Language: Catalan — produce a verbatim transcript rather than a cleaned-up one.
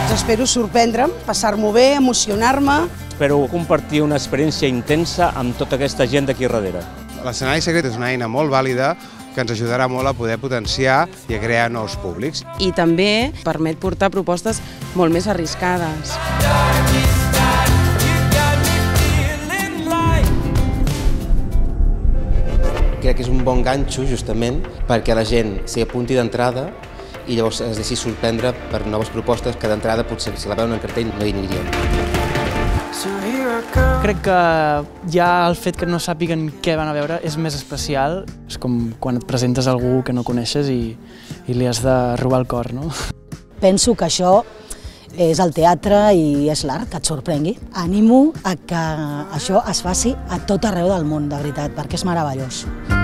Espero sorprendre'm, passar-m'ho bé, emocionar-me. Espero compartir una experiència intensa amb tota aquesta gent d'aquí darrere. L'escenari secret és una eina molt vàlida que ens ajudarà molt a poder potenciar i a crear nous públics. I també permet portar propostes molt més arriscades. Crec que és un bon ganxo, justament, perquè la gent s'hi apunti d'entrada i llavors es deixi sorprendre per noves propostes que d'entrada potser si la veuen en cartell no hi anirien. Crec que ja el fet que no sàpiguen què van a veure és més especial. És com quan et presentes a algú que no coneixes i, i li has de robar el cor, no? Penso que això és el teatre i és l'art, que et sorprengui. Animo a que això es faci a tot arreu del món, de veritat, perquè és meravellós.